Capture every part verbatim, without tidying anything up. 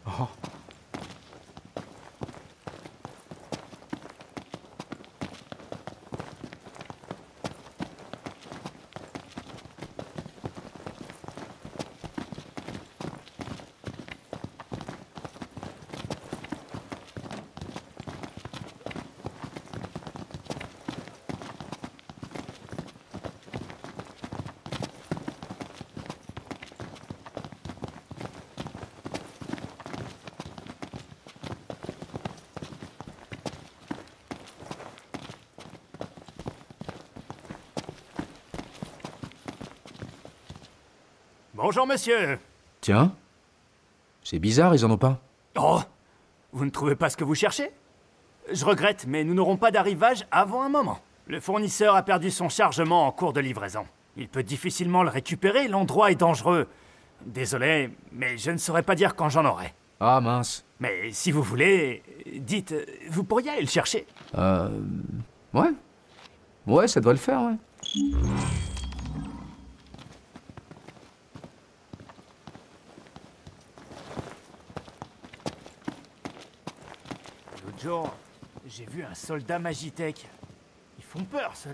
Oh. Bonjour, monsieur. Tiens. C'est bizarre, ils en ont pas. Oh, vous ne trouvez pas ce que vous cherchez? Je regrette, mais nous n'aurons pas d'arrivage avant un moment. Le fournisseur a perdu son chargement en cours de livraison. Il peut difficilement le récupérer, l'endroit est dangereux. Désolé, mais je ne saurais pas dire quand j'en aurai. Ah mince. Mais si vous voulez, dites, vous pourriez aller le chercher? Euh... Ouais. Ouais, ça devrait le faire, ouais. L'autre jour, j'ai vu un soldat Magitech. Ils font peur, ceux.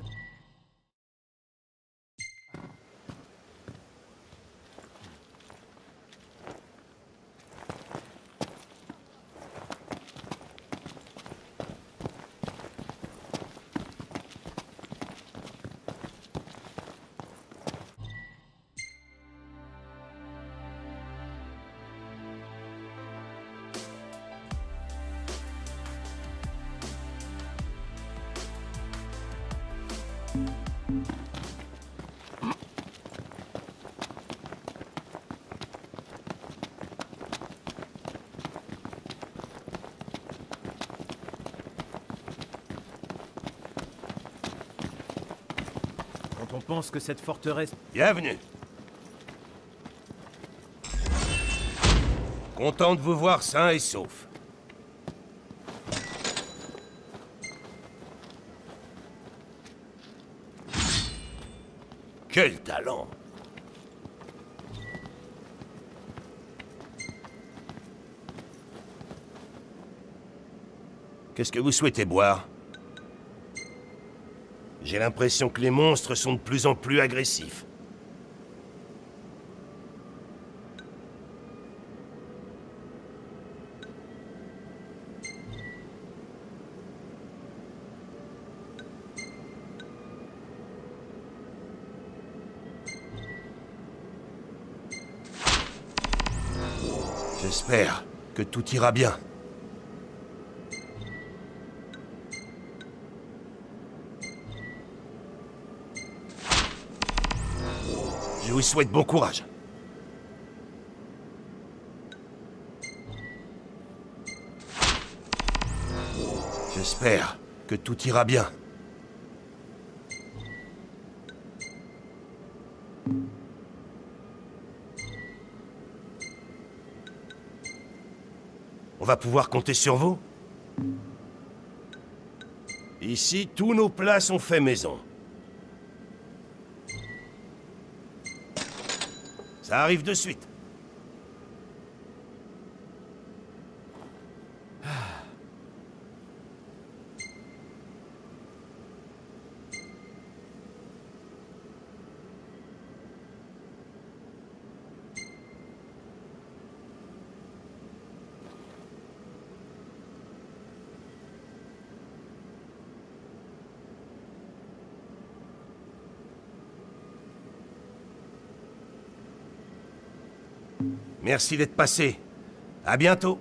Quand on pense que cette forteresse... Bienvenue. Content de vous voir sain et sauf. Quel talent! Qu'est-ce que vous souhaitez boire? J'ai l'impression que les monstres sont de plus en plus agressifs. J'espère que tout ira bien. Je vous souhaite bon courage. J'espère que tout ira bien. On va pouvoir compter sur vous? Ici, tous nos plats sont faits maison. Ça arrive de suite. Merci d'être passé. À bientôt.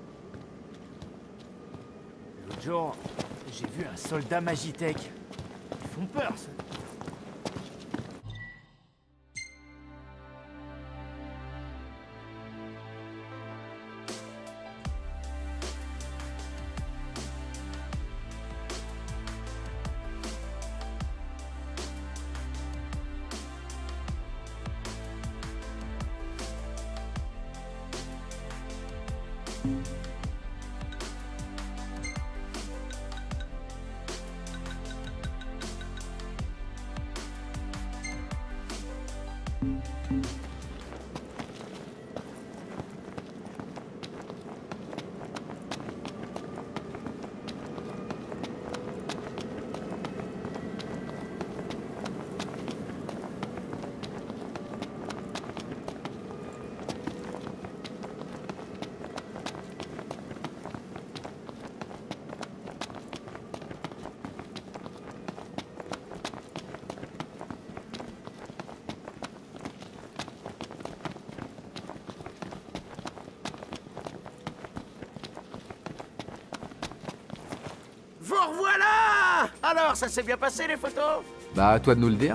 L'autre jour, j'ai vu un soldat Magitech. Ils font peur, ceux. Vous revoilà! Alors, ça s'est bien passé, les photos? Bah, à toi de nous le dire.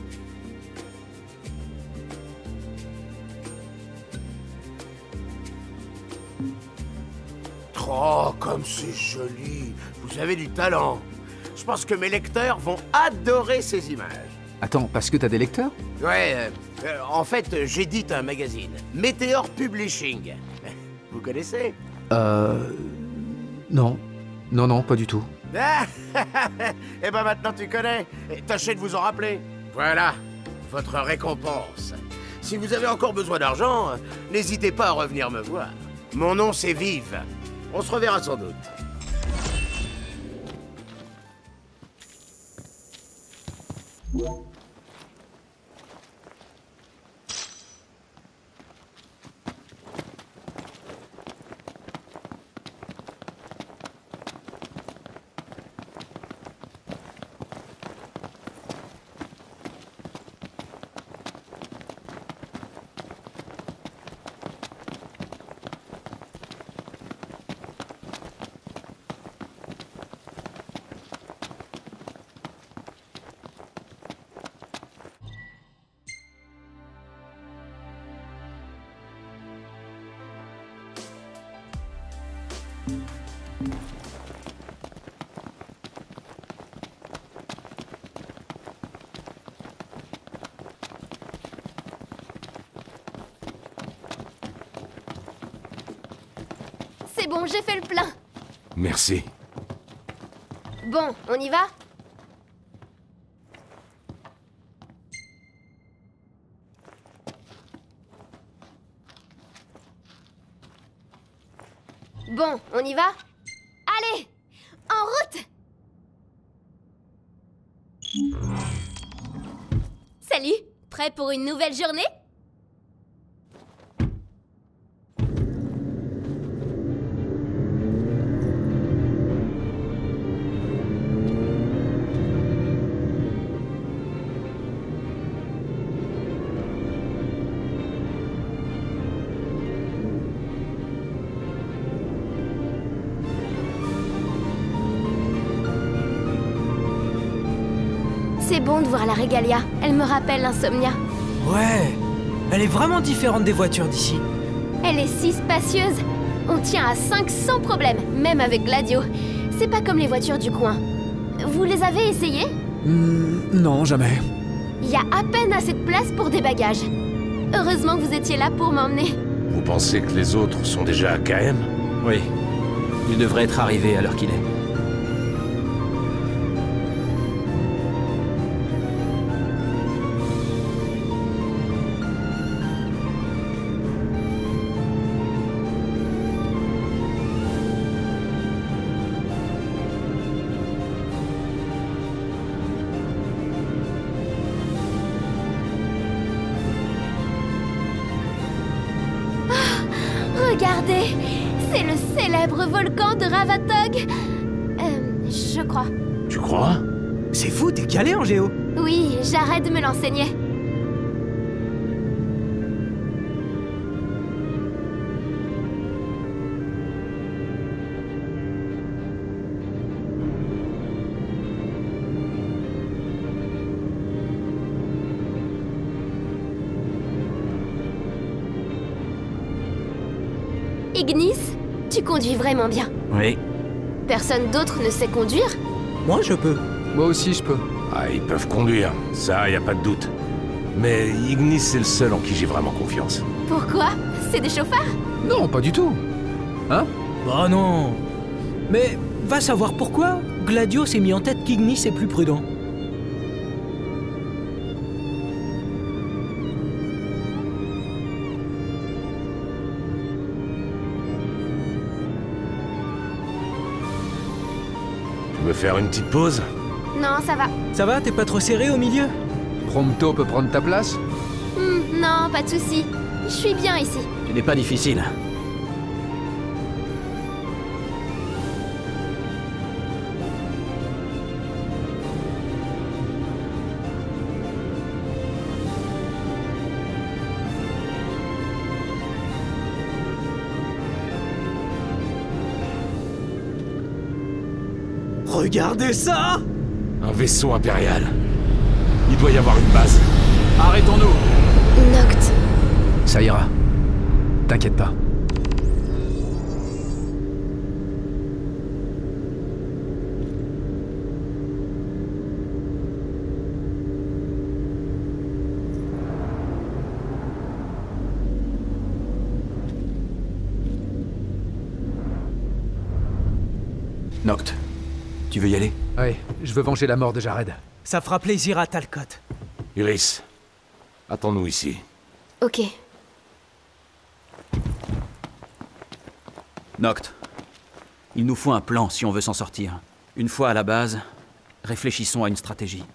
Oh, comme c'est joli! Vous avez du talent! Je pense que mes lecteurs vont adorer ces images. Attends, parce que t'as des lecteurs? Ouais, euh, euh, en fait, j'édite un magazine. Meteor Publishing. Vous connaissez? Euh... Non. Non, non, pas du tout. Eh ben maintenant tu connais. Et tâchez de vous en rappeler. Voilà, votre récompense. Si vous avez encore besoin d'argent, n'hésitez pas à revenir me voir. Mon nom c'est Vive. On se reverra sans doute. C'est bon, j'ai fait le plein. Merci. Bon, on y va? Bon, on y va? Allez, en route! Salut, prêt pour une nouvelle journée? C'est bon de voir la Regalia. Elle me rappelle l'Insomnia. Ouais, elle est vraiment différente des voitures d'ici. Elle est si spacieuse. On tient à cinq sans problème, même avec Gladio. C'est pas comme les voitures du coin. Vous les avez essayées? Hmm, non, jamais. Il y a à peine assez de place pour des bagages. Heureusement que vous étiez là pour m'emmener. Vous pensez que les autres sont déjà à K M? Oui. Il devrait être arrivé à l'heure qu'il est. Regardez, c'est le célèbre volcan de Ravatog. Euh, je crois. Tu crois? C'est fou, t'es calé en géo. Oui, j'arrête de me l'enseigner. Ignis, tu conduis vraiment bien. Oui. Personne d'autre ne sait conduire? Moi, je peux. Moi aussi, je peux. Ah, ils peuvent conduire, ça, y a pas de doute. Mais Ignis, c'est le seul en qui j'ai vraiment confiance. Pourquoi? C'est des chauffards? Non, pas du tout. Hein? Bah non. Mais va savoir pourquoi Gladio s'est mis en tête qu'Ignis est plus prudent. Tu veux faire une petite pause? Non, ça va. Ça va, t'es pas trop serré au milieu? Prompto peut prendre ta place? Hmm, non, pas de souci. Je suis bien ici. Tu n'es pas difficile. Regardez ça! Un vaisseau impérial. Il doit y avoir une base. Arrêtons-nous! Noct. Ça ira. T'inquiète pas. Noct, tu veux y aller? Ouais, je veux venger la mort de Jared. Ça fera plaisir à Talcott. Iris, attends-nous ici. Ok. Noct, il nous faut un plan si on veut s'en sortir. Une fois à la base, réfléchissons à une stratégie.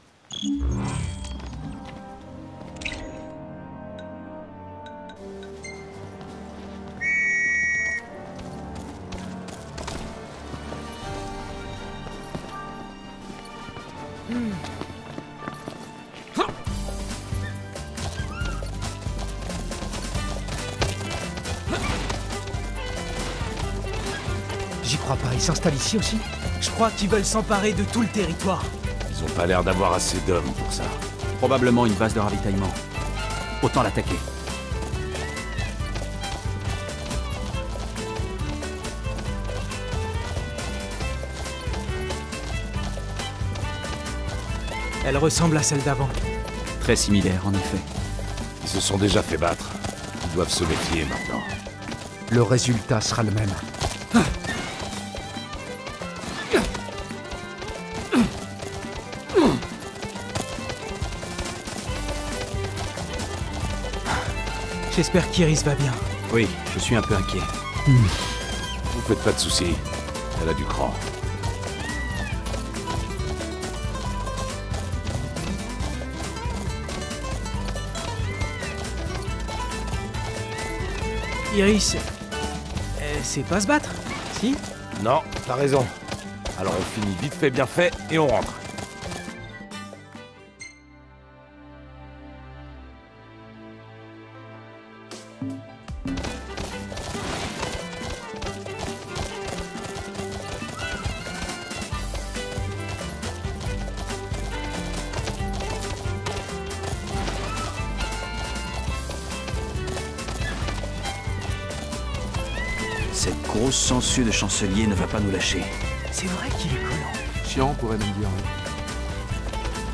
J'y crois pas, ils s'installent ici aussi? Je crois qu'ils veulent s'emparer de tout le territoire. Ils ont pas l'air d'avoir assez d'hommes pour ça. Probablement une base de ravitaillement. Autant l'attaquer. Elle ressemble à celle d'avant. Très similaire, en effet. Ils se sont déjà fait battre. Ils doivent se méfier maintenant. Le résultat sera le même. J'espère qu'Iris va bien. Oui, je suis un peu inquiet. Vous faites pas de soucis. Elle a du cran. Iris, elle sait pas se battre, si? Non, t'as raison. Alors on finit vite fait bien fait et on rentre. Cette grosse sangsue de chancelier ne va pas nous lâcher. C'est vrai qu'il est collant. Chiant, on pourrait même dire. Oui.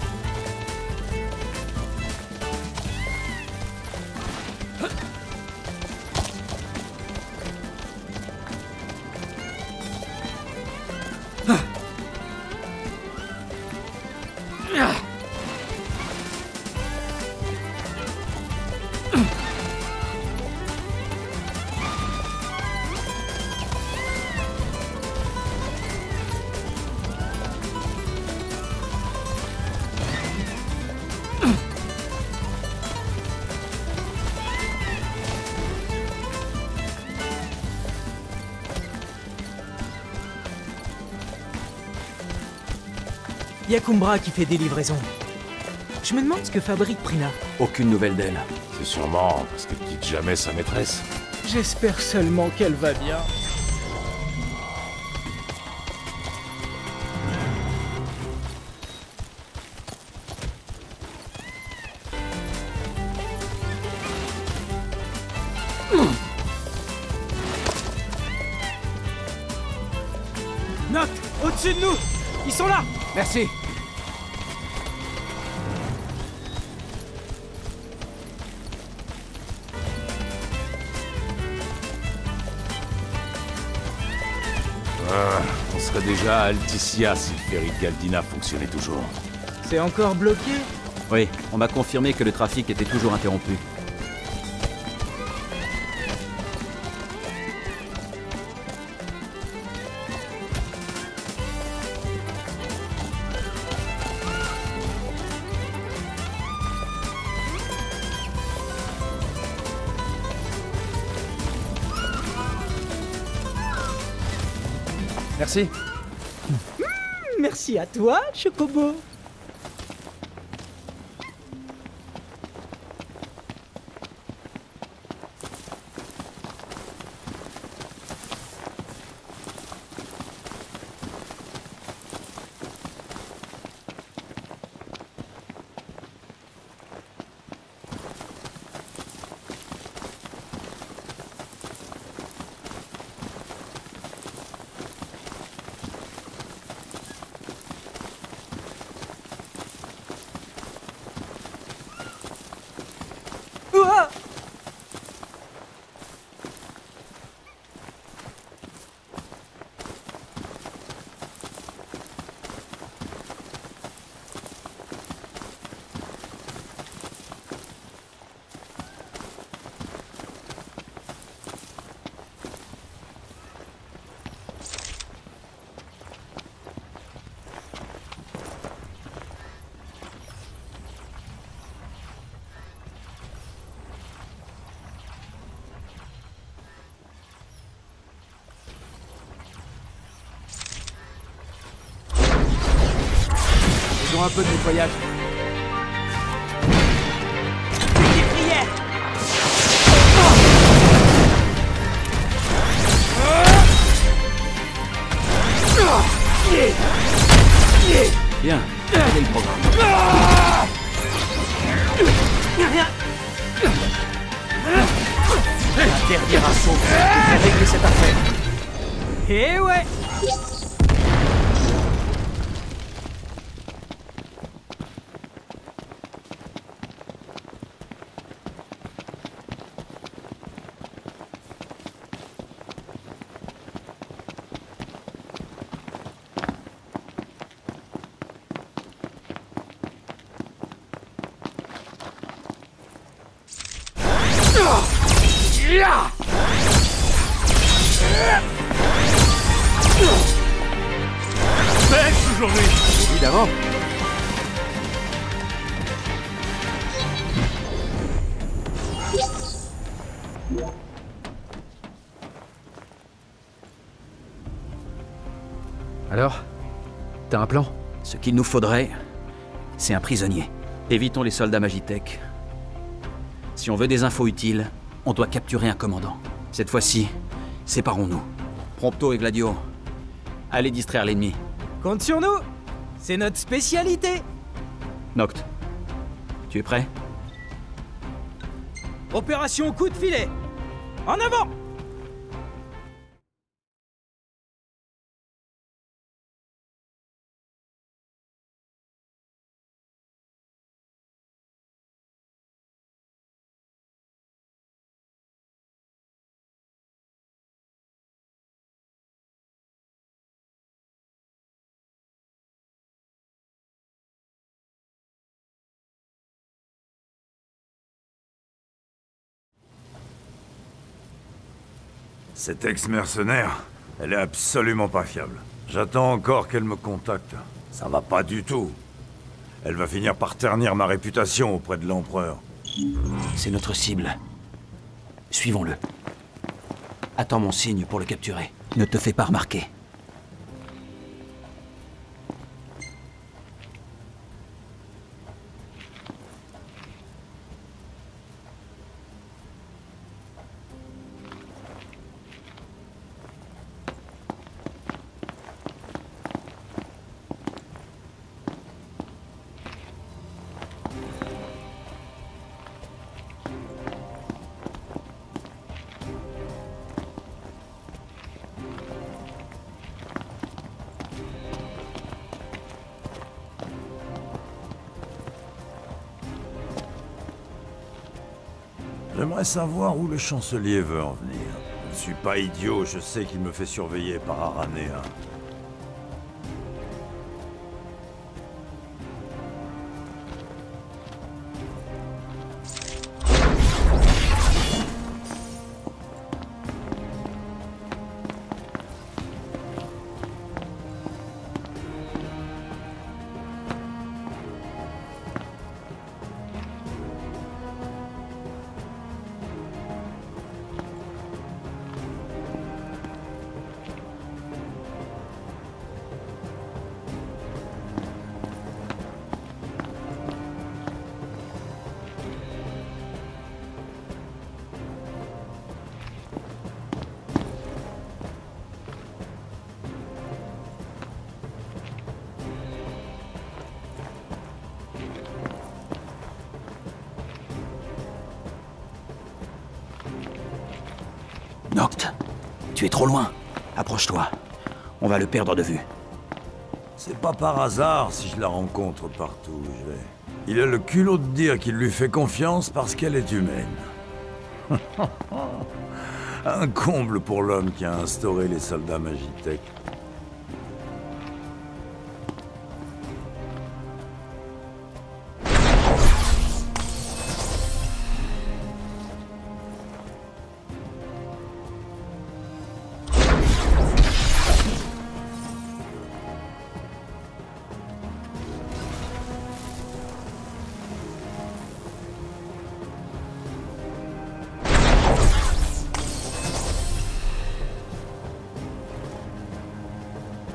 Y'a Kumbra qui fait des livraisons. Je me demande ce que fabrique Prina. Aucune nouvelle d'elle. C'est sûrement parce qu'elle quitte jamais sa maîtresse. J'espère seulement qu'elle va bien. Noct, au-dessus de nous! Ils sont là! Merci. Ah, on serait déjà à Alticia si le ferry de Galdina fonctionnait toujours. C'est encore bloqué? Oui, on m'a confirmé que le trafic était toujours interrompu. Merci. Merci à toi, Chocobo. Faisons un peu de nettoyage. Bien, quel est le programme? Interdire un saut pour régler cette affaire. Eh ouais. Bête aujourd'hui. Évidemment. Alors, t'as un plan? Ce qu'il nous faudrait, c'est un prisonnier. Évitons les soldats Magitech. Si on veut des infos utiles, on doit capturer un commandant. Cette fois-ci, séparons-nous. Prompto et Gladio, allez distraire l'ennemi. Compte sur nous. C'est notre spécialité. Noct, tu es prêt? Opération coup de filet. En avant. Cette ex-mercenaire, elle est absolument pas fiable. J'attends encore qu'elle me contacte. Ça va pas du tout. Elle va finir par ternir ma réputation auprès de l'Empereur. C'est notre cible. Suivons-le. Attends mon signe pour le capturer. Ne te fais pas remarquer. J'aimerais savoir où le chancelier veut en venir. Je ne suis pas idiot, je sais qu'il me fait surveiller par Aranéa. Noct, tu es trop loin. Approche-toi. On va le perdre de vue. C'est pas par hasard si je la rencontre partout où je vais. Il a le culot de dire qu'il lui fait confiance parce qu'elle est humaine. Un comble pour l'homme qui a instauré les soldats Magitech.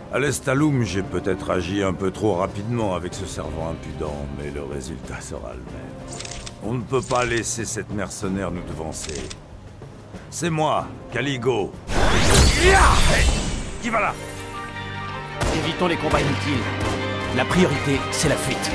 À l'Estaloum, j'ai peut-être agi un peu trop rapidement avec ce servant impudent, mais le résultat sera le même. On ne peut pas laisser cette mercenaire nous devancer. C'est moi, Caligo. Qui va là? Évitons les combats inutiles. La priorité, c'est la fuite.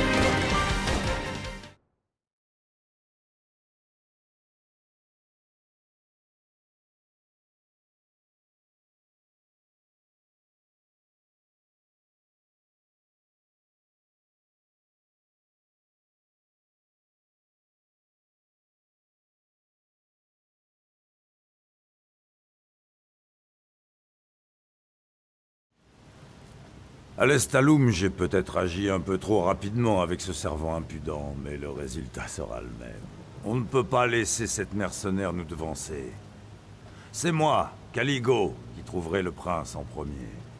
À l'Estaloum, j'ai peut-être agi un peu trop rapidement avec ce servant impudent, mais le résultat sera le même. On ne peut pas laisser cette mercenaire nous devancer. C'est moi, Caligo, qui trouverai le prince en premier.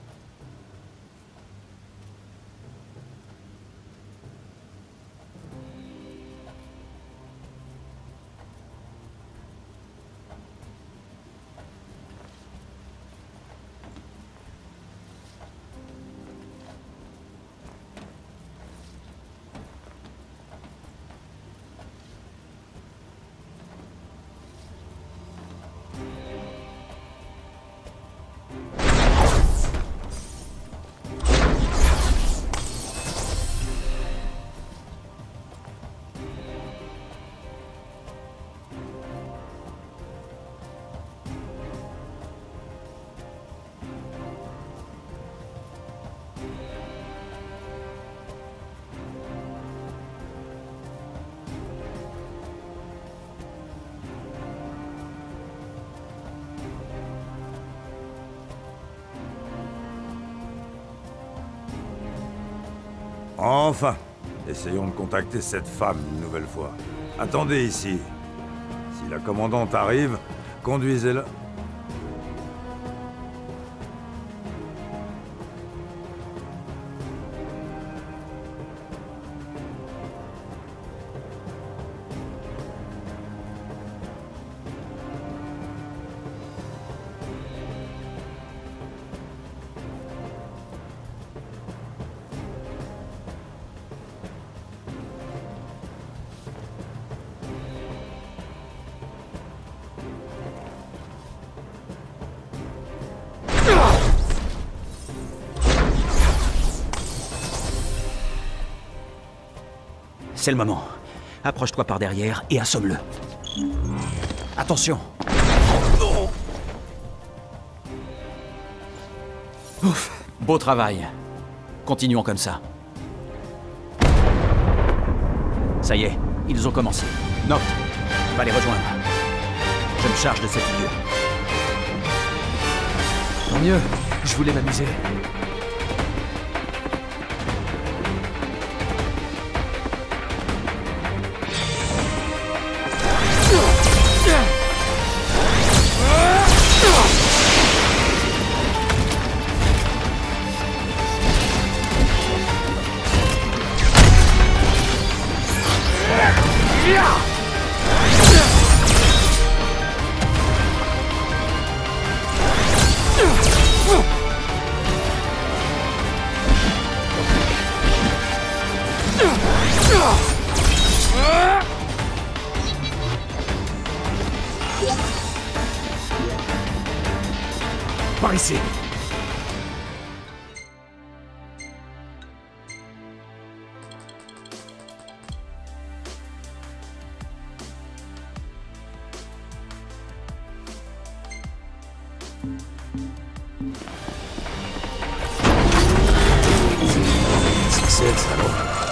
Enfin, essayons de contacter cette femme une nouvelle fois. Attendez ici. Si la commandante arrive, conduisez-la. C'est le moment. Approche-toi par derrière et assomme-le. Attention! Ouf! Beau travail. Continuons comme ça. Ça y est, ils ont commencé. Noct, va les rejoindre. Je me charge de cette figure. Tant mieux, je voulais m'amuser. Par ici. C'est le salaud.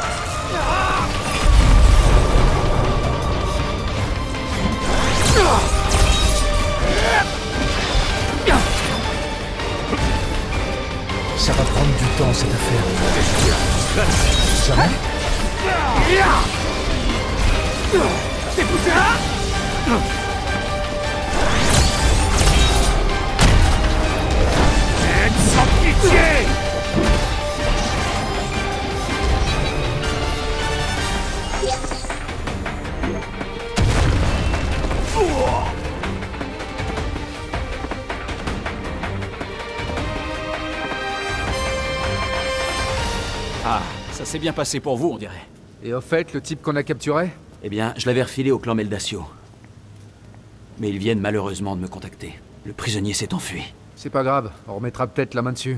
Ça va prendre du temps, cette affaire. Jamais. T'es poussé là? Sans pitié! Ah, ça s'est bien passé pour vous, on dirait. Et au fait, le type qu'on a capturé? Eh bien, je l'avais refilé au clan Meldacio. Mais ils viennent malheureusement de me contacter. Le prisonnier s'est enfui. C'est pas grave, on remettra peut-être la main dessus.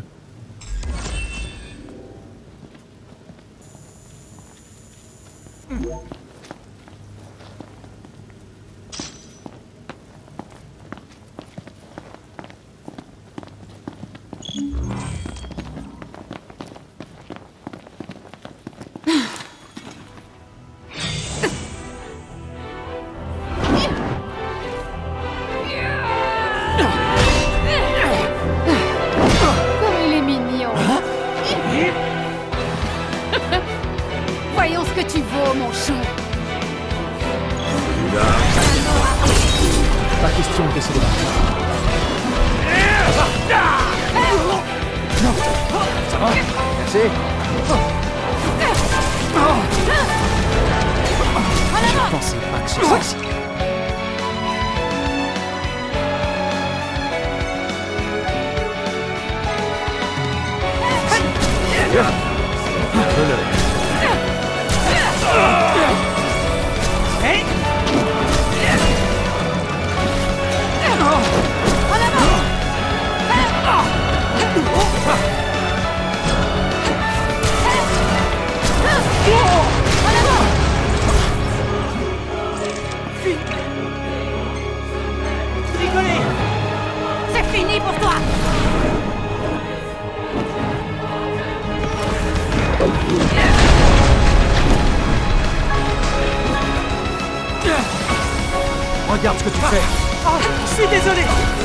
Voyons ce que tu vaux, mon chou. Pas question de baisser les bras. Ça va? Merci. Je pensais pas que ce soit ici. C'est fini pour toi. Regarde ce que tu fais. Oh, je suis désolé.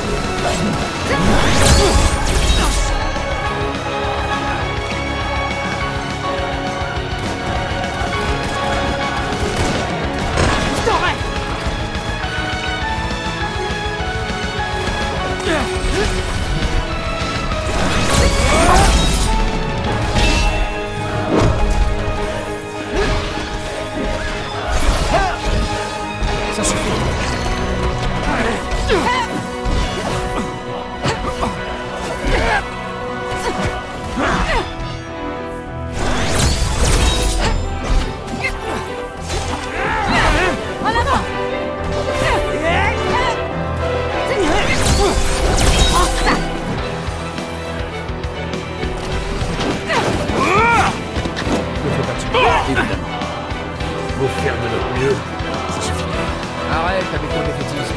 Je t'aurai. Ça suffit. Évidemment. Faut faire de notre mieux. Ça suffit. Arrête avec ton défaitisme.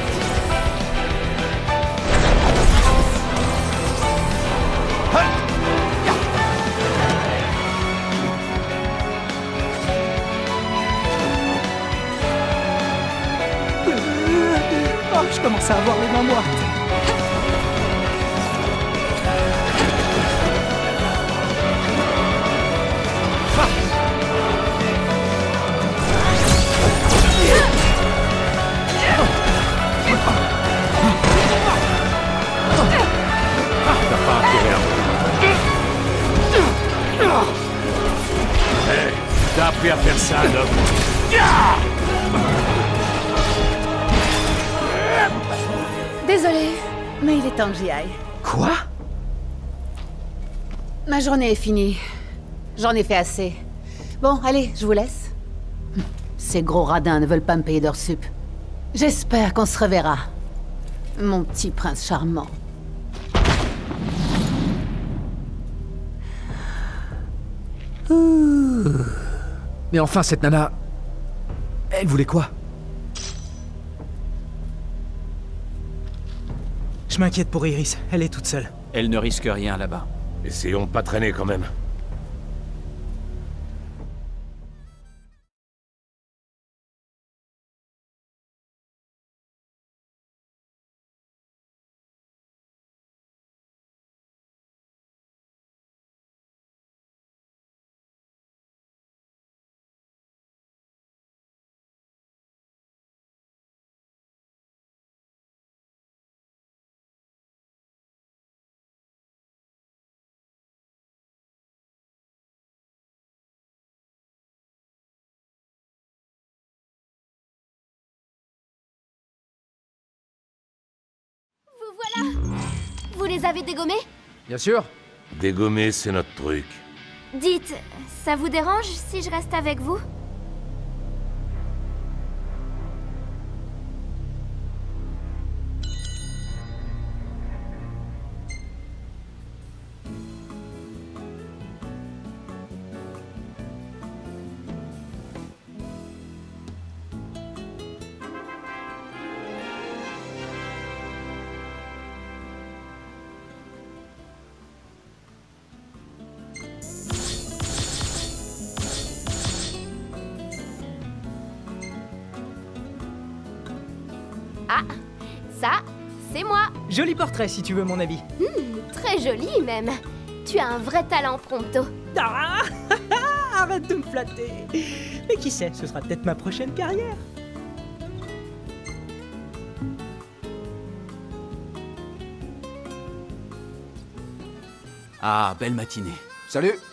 Oh, je commence à avoir les mains moites. T'as pas intérêt à... Hey, t'as appris à faire ça, Doc. Désolée, mais il est temps que j'y aille. Quoi? Ma journée est finie. J'en ai fait assez. Bon, allez, je vous laisse. Ces gros radins ne veulent pas me payer d'heures sup. J'espère qu'on se reverra. Mon petit prince charmant. Mais enfin, cette nana... Elle voulait quoi? Je m'inquiète pour Iris, elle est toute seule. Elle ne risque rien là-bas. Essayons de pas traîner quand même. Vous voilà. Vous les avez dégommés? Bien sûr. Dégommer, c'est notre truc. Dites, ça vous dérange si je reste avec vous? Ah, ça, c'est moi. Joli portrait si tu veux mon avis. Hmm, très joli même. Tu as un vrai talent, Prompto. Ah, arrête de me flatter. Mais qui sait, ce sera peut-être ma prochaine carrière. Ah, belle matinée. Salut.